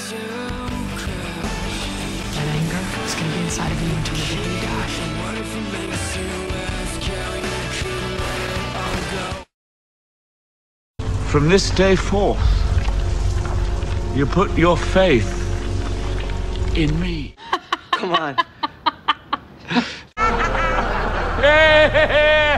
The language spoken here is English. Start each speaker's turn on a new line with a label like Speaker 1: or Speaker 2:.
Speaker 1: That anger is going to be inside of you until the day you die.
Speaker 2: From this day forth, you put your faith in me.
Speaker 3: Come on.
Speaker 2: Hey!